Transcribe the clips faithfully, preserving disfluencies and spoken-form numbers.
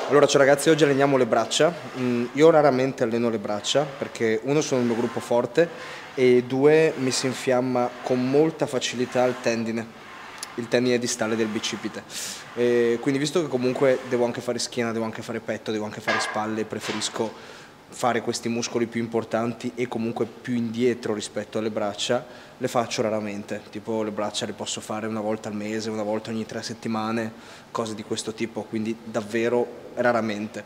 Allora, ciao ragazzi, oggi alleniamo le braccia. Mm, io raramente alleno le braccia perché uno, sono il mio gruppo forte, e due, mi si infiamma con molta facilità il tendine, il tendine distale del bicipite. E quindi, visto che comunque devo anche fare schiena, devo anche fare petto, devo anche fare spalle, preferisco fare questi muscoli più importanti e comunque più indietro rispetto alle braccia. Le faccio raramente, tipo le braccia le posso fare una volta al mese, una volta ogni tre settimane, cose di questo tipo, quindi davvero raramente.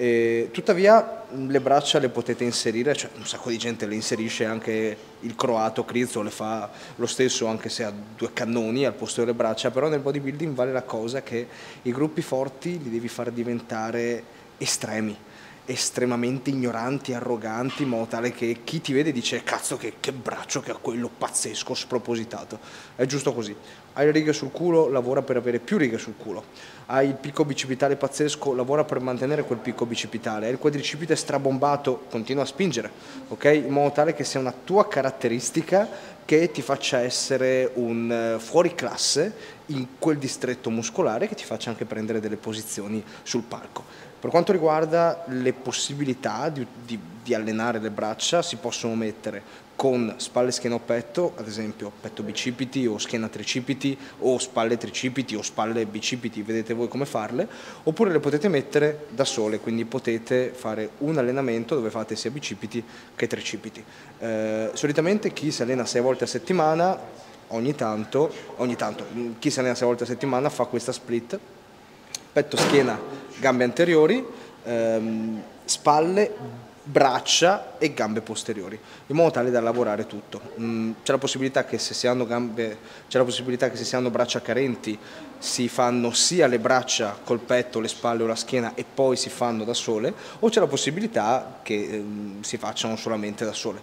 E tuttavia le braccia le potete inserire, cioè un sacco di gente le inserisce, anche il croato Crizzo le fa lo stesso, anche se ha due cannoni al posto delle braccia. Però nel bodybuilding vale la cosa che i gruppi forti li devi far diventare estremi, estremamente ignoranti, arroganti, in modo tale che chi ti vede dice: cazzo, che, che braccio che ha quello, pazzesco, spropositato. È giusto così. Hai le righe sul culo, lavora per avere più righe sul culo. Hai il picco bicipitale pazzesco, lavora per mantenere quel picco bicipitale. Hai il quadricipite strabombato, continua a spingere, ok? In modo tale che sia una tua caratteristica che ti faccia essere un fuoriclasse in quel distretto muscolare, che ti faccia anche prendere delle posizioni sul palco. Per quanto riguarda le possibilità di, di, di allenare le braccia, si possono mettere con spalle, schiena o petto, ad esempio petto bicipiti o schiena tricipiti o spalle tricipiti o spalle bicipiti, vedete voi come farle, oppure le potete mettere da sole, quindi potete fare un allenamento dove fate sia bicipiti che tricipiti. Eh, solitamente chi si allena sei volte a settimana, ogni tanto, ogni tanto, chi si allena sei volte a settimana fa questa split: petto, schiena, gambe anteriori, ehm, spalle, braccia e gambe posteriori, in modo tale da lavorare tutto. Mm, c'è la possibilità che se si hanno gambe, c'è la possibilità che se si hanno braccia carenti si fanno sia le braccia col petto, le spalle o la schiena e poi si fanno da sole, o c'è la possibilità che ehm, si facciano solamente da sole.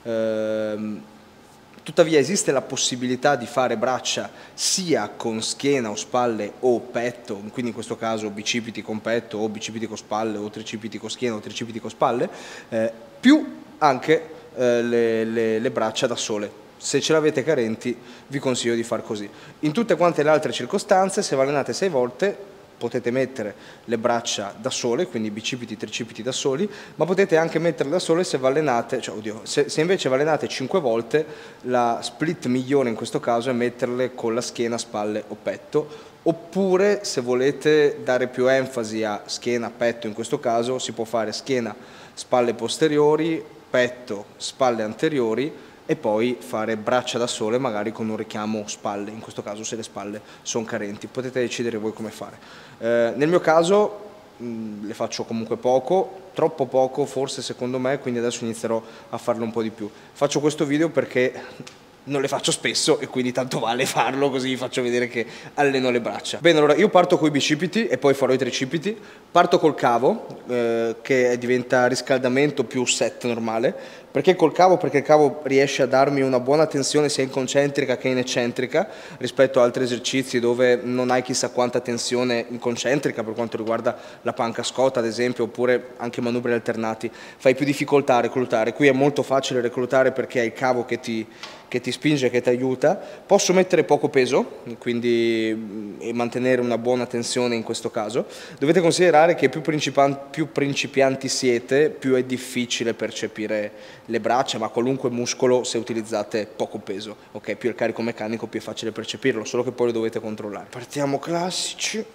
Ehm, Tuttavia esiste la possibilità di fare braccia sia con schiena o spalle o petto, quindi in questo caso bicipiti con petto o bicipiti con spalle o tricipiti con schiena o tricipiti con spalle, eh, più anche eh, le, le, le braccia da sole. Se ce l'avete carenti vi consiglio di far così. In tutte quante le altre circostanze, se vi allenate sei volte, potete mettere le braccia da sole, quindi bicipiti, tricipiti da soli, ma potete anche metterle da sole se vi allenate, cioè, oddio, se, se invece vi allenate cinque volte, la split migliore in questo caso è metterle con la schiena, spalle o petto. Oppure, se volete dare più enfasi a schiena, petto, in questo caso si può fare schiena, spalle posteriori, petto, spalle anteriori, e poi fare braccia da sole, magari con un richiamo spalle, in questo caso se le spalle sono carenti. Potete decidere voi come fare. Eh, nel mio caso mh, le faccio comunque poco, troppo poco forse secondo me, quindi adesso inizierò a farlo un po' di più. Faccio questo video perché non le faccio spesso e quindi tanto vale farlo, così vi faccio vedere che alleno le braccia. Bene, allora io parto con i bicipiti e poi farò i tricipiti. Parto col cavo, eh, che diventa riscaldamento più set normale. Perché col cavo? Perché il cavo riesce a darmi una buona tensione sia in concentrica che in eccentrica rispetto a altri esercizi dove non hai chissà quanta tensione in concentrica, per quanto riguarda la panca scotta ad esempio, oppure anche manubri alternati. Fai più difficoltà a reclutare. Qui è molto facile reclutare perché hai il cavo che ti, che ti spinge, che ti aiuta. Posso mettere poco peso, quindi e mantenere una buona tensione in questo caso. Dovete considerare che più principianti, più principianti siete, più è difficile percepire le braccia, ma qualunque muscolo se utilizzate poco peso, ok? Più il carico meccanico, più è facile percepirlo, solo che poi lo dovete controllare. Partiamo classici.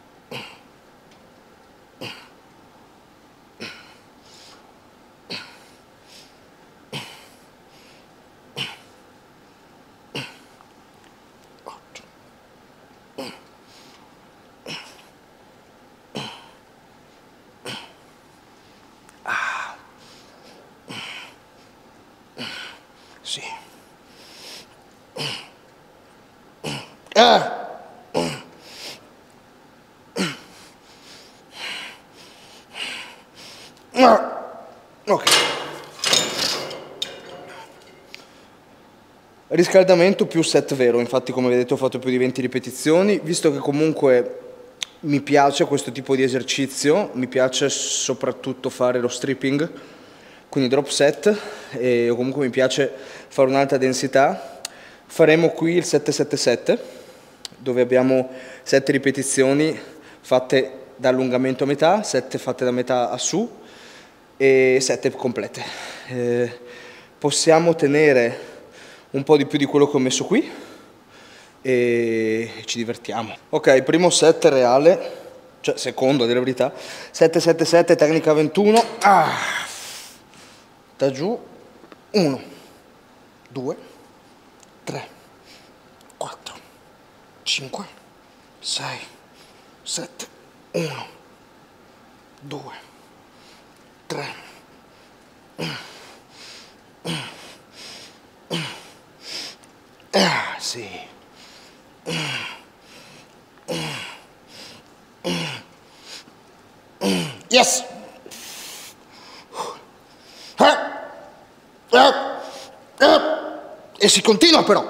Sì. Ah! Ok. Riscaldamento più set vero, infatti come vedete ho fatto più di venti ripetizioni, visto che comunque mi piace questo tipo di esercizio, mi piace soprattutto fare lo stripping, quindi drop set, e comunque mi piace fare un'alta densità. Faremo qui il sette sette sette, dove abbiamo sette ripetizioni fatte da allungamento a metà, sette fatte da metà a su e sette complete. Eh, possiamo tenere un po' di più di quello che ho messo qui e ci divertiamo. Ok, primo set reale, cioè secondo a dire la verità, sette sette sette, tecnica ventuno, ah, da giù, uno, due, tre, quattro, cinque, sei, sette, uno, due, tre, ah, sì, yes, e si continua però.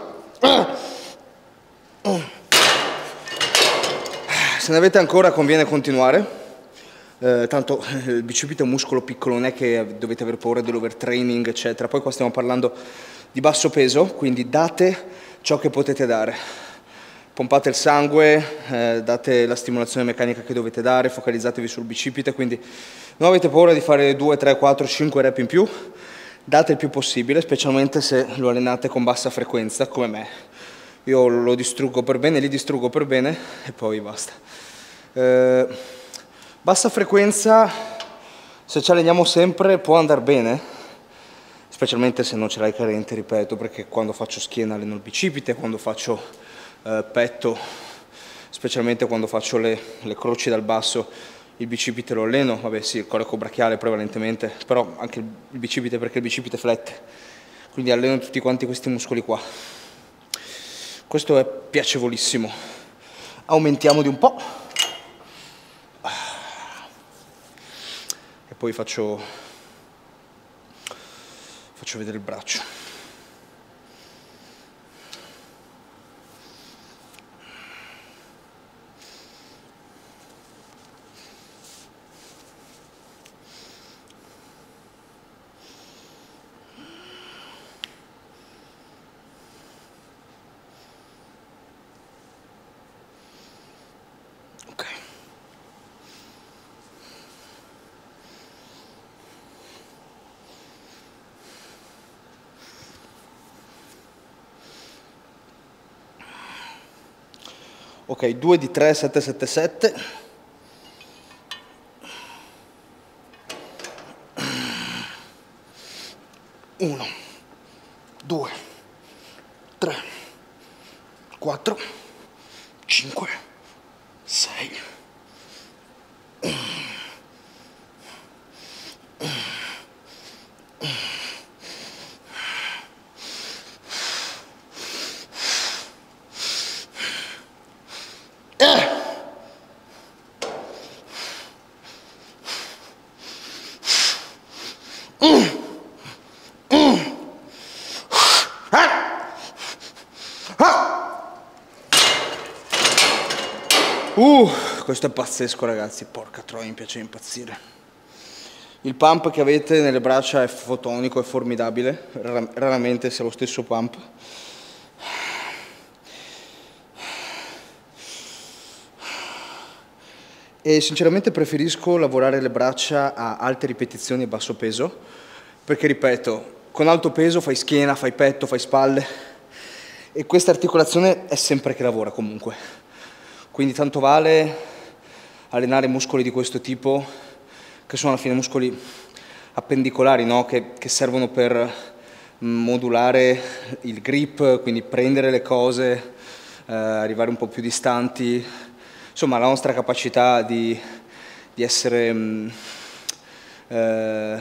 Se ne avete ancora conviene continuare, eh, tanto il bicipite è un muscolo piccolo, non è che dovete aver paura dell'overtraining eccetera. Poi qua stiamo parlando di basso peso, quindi date ciò che potete dare, pompate il sangue, eh, date la stimolazione meccanica che dovete dare, focalizzatevi sul bicipite, quindi non avete paura di fare due, tre, quattro, cinque rep in più, date il più possibile, specialmente se lo allenate con bassa frequenza come me. Io lo distruggo per bene, li distruggo per bene e poi basta. Eh, bassa frequenza, se ci alleniamo sempre, può andare bene, specialmente se non ce l'hai carente, ripeto, perché quando faccio schiena alleno il bicipite, quando faccio eh, petto, specialmente quando faccio le, le croci dal basso, il bicipite lo alleno, vabbè sì, il coraco brachiale prevalentemente, però anche il, il bicipite perché il bicipite flette, quindi alleno tutti quanti questi muscoli qua. Questo è piacevolissimo. Aumentiamo di un po'. E poi faccio, faccio vedere il braccio. Ok, due di tre, sette sette sette. uno, due, tre, quattro, cinque, sei. Uh, questo è pazzesco ragazzi, porca troia, mi piace impazzire. Il pump che avete nelle braccia è fotonico, è formidabile, Rar raramente sia lo stesso pump. E sinceramente preferisco lavorare le braccia a alte ripetizioni e basso peso, perché ripeto, con alto peso fai schiena, fai petto, fai spalle e questa articolazione è sempre che lavora comunque. Quindi tanto vale allenare muscoli di questo tipo, che sono alla fine muscoli appendicolari, no? che, che servono per modulare il grip, quindi prendere le cose, eh, arrivare un po' più distanti, insomma la nostra capacità di, di essere mh, eh,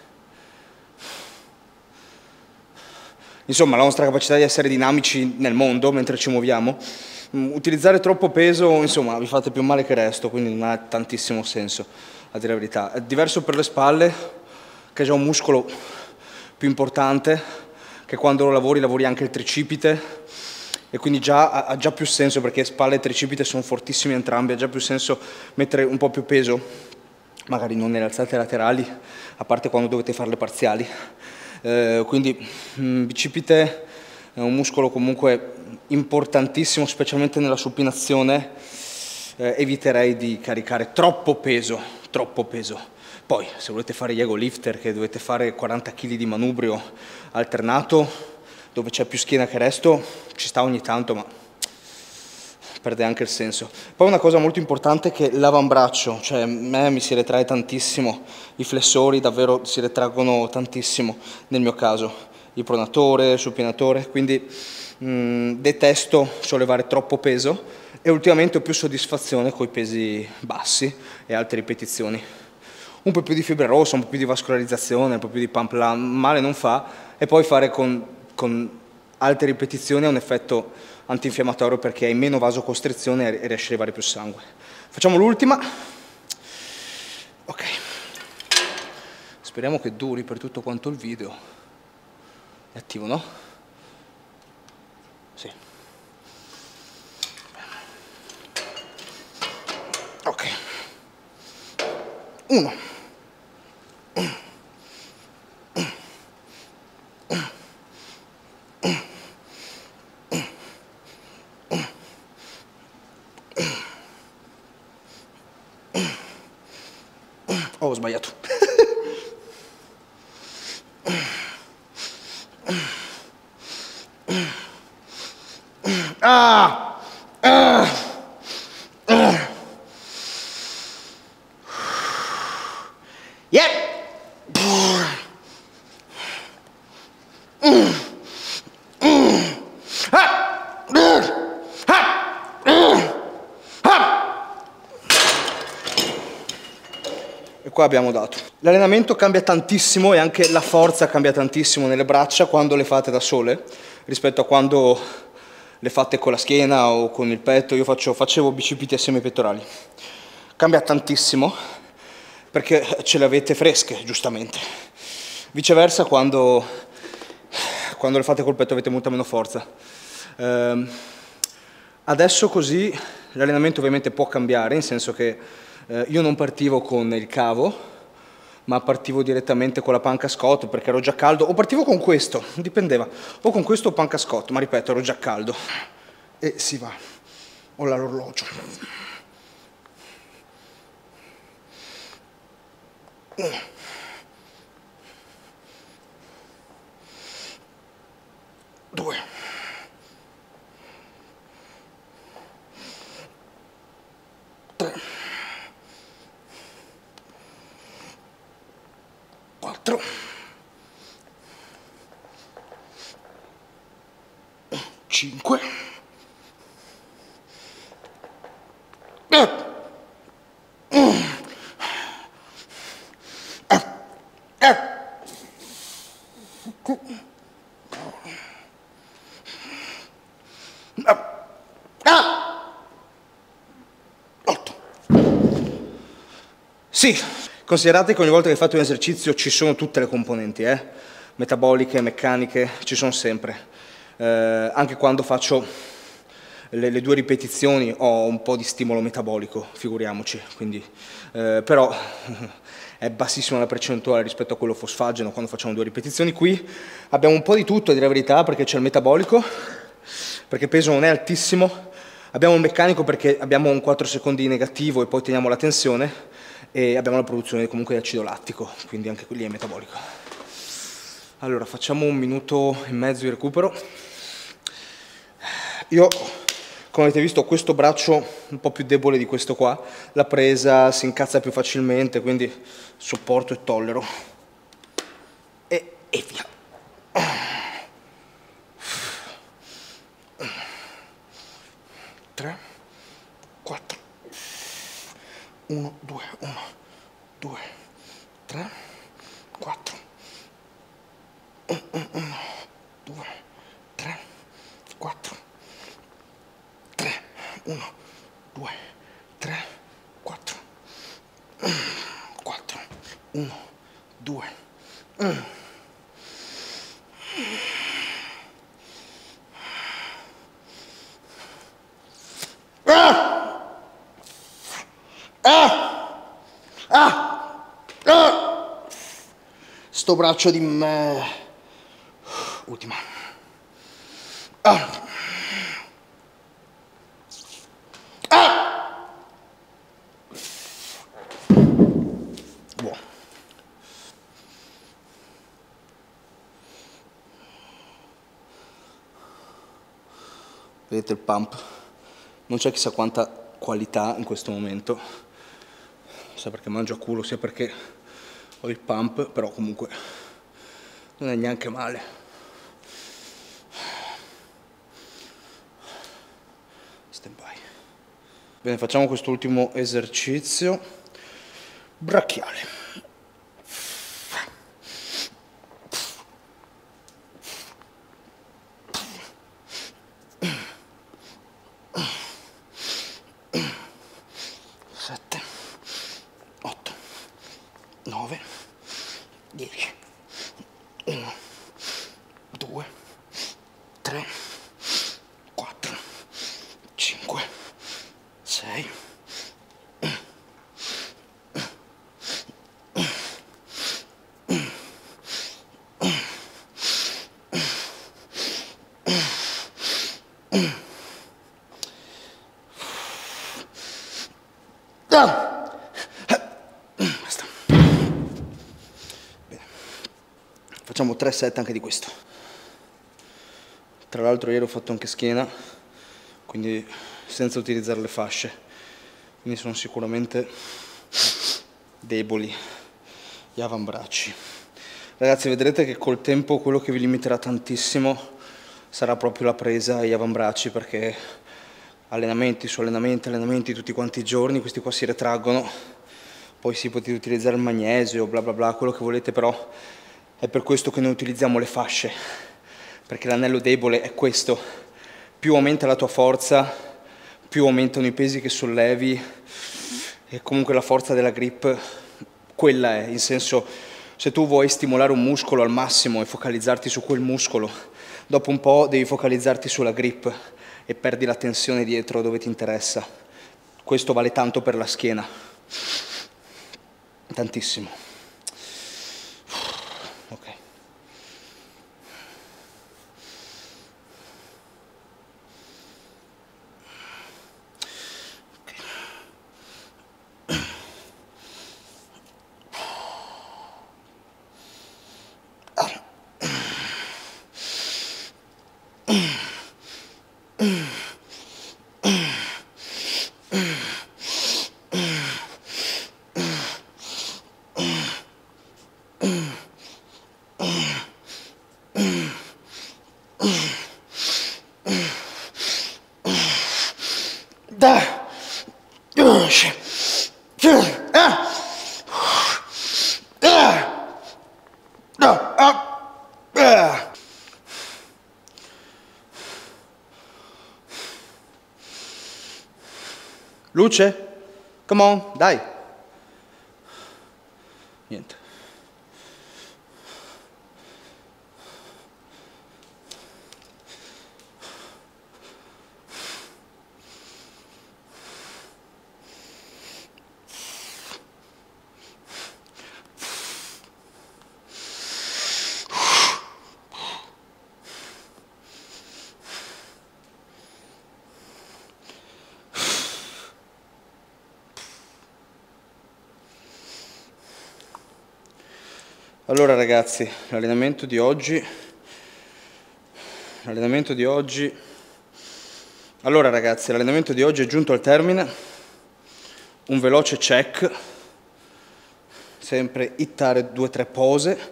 insomma la nostra capacità di essere dinamici nel mondo mentre ci muoviamo. Utilizzare troppo peso, insomma, vi fate più male che resto, quindi non ha tantissimo senso, a dire la verità. È diverso per le spalle, che è già un muscolo più importante, che quando lo lavori, lavori anche il tricipite, e quindi già, ha già più senso, perché spalle e tricipite sono fortissimi entrambi, ha già più senso mettere un po' più peso, magari non nelle alzate laterali, a parte quando dovete fare le parziali. Eh, quindi mh, bicipite è un muscolo comunque importantissimo, specialmente nella supinazione, eh, eviterei di caricare troppo peso, troppo peso. Poi, se volete fare gli ego lifter, che dovete fare quaranta chili di manubrio alternato, dove c'è più schiena che resto, ci sta ogni tanto, ma perde anche il senso. Poi una cosa molto importante è che l'avambraccio, cioè a me mi si retrae tantissimo, i flessori davvero si retraggono tantissimo nel mio caso, il pronatore, il supinatore, quindi mh, detesto sollevare troppo peso e ultimamente ho più soddisfazione con i pesi bassi e alte ripetizioni. Un po' più di fibra rossa, un po' più di vascolarizzazione, un po' più di pump, male non fa, e poi fare con, con alte ripetizioni ha un effetto antinfiammatorio perché hai meno vasocostrizione e riesci a levare più sangue. Facciamo l'ultima. Ok. Speriamo che duri per tutto quanto il video. È attivo, no? Sì. Ok. Uno. Oh, ho sbagliato. Ah! Ah! Ah! Yep! E qua abbiamo dato. L'allenamento cambia tantissimo e anche la forza cambia tantissimo nelle braccia quando le fate da sole rispetto a quando le fate con la schiena o con il petto. Io faccio, facevo bicipiti assieme ai pettorali. Cambia tantissimo perché ce le avete fresche, giustamente. Viceversa, quando, quando le fate col petto avete molta meno forza. Ehm, adesso così l'allenamento ovviamente può cambiare, in senso che eh, io non partivo con il cavo, ma partivo direttamente con la panca Scott perché ero già caldo, o partivo con questo, dipendeva, o con questo o panca Scott, ma ripeto, ero già caldo. E si va, ho l'orologio. Uno. Due. Tre. Quattro. Cinque. Otto. Sì, considerate che ogni volta che fate un esercizio ci sono tutte le componenti, eh? Metaboliche, meccaniche, ci sono sempre. Eh, anche quando faccio le, le due ripetizioni ho un po' di stimolo metabolico, figuriamoci, quindi, eh, però è bassissima la percentuale rispetto a quello fosfageno quando facciamo due ripetizioni. Qui abbiamo un po' di tutto, a dire la verità, perché c'è il metabolico, perché il peso non è altissimo, abbiamo il meccanico perché abbiamo un quattro secondi di negativo e poi teniamo la tensione, e abbiamo la produzione comunque di acido lattico, quindi anche lì è metabolico. Allora, facciamo un minuto e mezzo di recupero. Io, come avete visto, ho questo braccio un po' più debole di questo qua, la presa si incazza più facilmente, quindi sopporto e tollero. E, e via. Tre, quattro. Uno, due, uno, due, tre, quattro. Uno, due, tre, quattro. Tre, uno, due, tre, quattro. Quattro, uno, due. Ah! Ah! Ah! Ah! Sto braccio di me. Ultima. Ah! Ah! Vedete il pump? Non c'è chissà quanta qualità in questo momento, sia perché mangio a culo, sia perché ho il pump, però comunque non è neanche male. Stand by. Bene, facciamo quest'ultimo esercizio brachiale. sette, otto, nove, dieci, uno, due, tre, quattro, cinque, sei, basta. Bene. Facciamo tre set anche di questo. Tra l'altro ieri ho fatto anche schiena, quindi senza utilizzare le fasce, quindi sono sicuramente deboli gli avambracci. Ragazzi, vedrete che col tempo quello che vi limiterà tantissimo sarà proprio la presa agli avambracci, perché allenamenti su allenamenti, allenamenti tutti quanti i giorni, questi qua si retraggono, poi si potete utilizzare il magnesio, bla bla bla, quello che volete, però è per questo che noi utilizziamo le fasce, perché l'anello debole è questo: più aumenta la tua forza, più aumentano i pesi che sollevi, e comunque la forza della grip quella è, in senso, se tu vuoi stimolare un muscolo al massimo e focalizzarti su quel muscolo, dopo un po' devi focalizzarti sulla grip e perdi la tensione dietro dove ti interessa. Questo vale tanto per la schiena, tantissimo. Ok. Da, luce, come on, dai. Niente. Allora ragazzi, l'allenamento di oggi, l'allenamento di oggi, allora ragazzi, l'allenamento di oggi è giunto al termine, un veloce check, sempre hittare due o tre pose,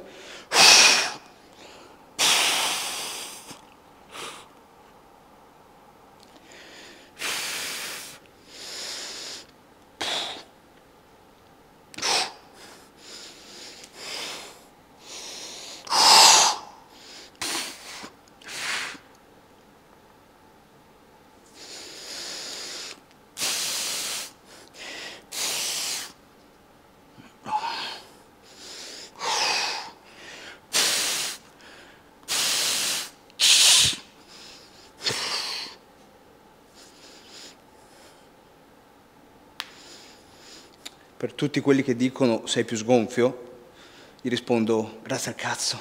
per tutti quelli che dicono sei più sgonfio, gli rispondo grazie al cazzo.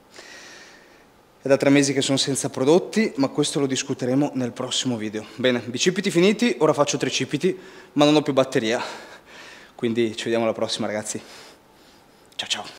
È da tre mesi che sono senza prodotti, ma questo lo discuteremo nel prossimo video. Bene, bicipiti finiti, ora faccio tricipiti, ma non ho più batteria. Quindi ci vediamo alla prossima ragazzi. Ciao ciao.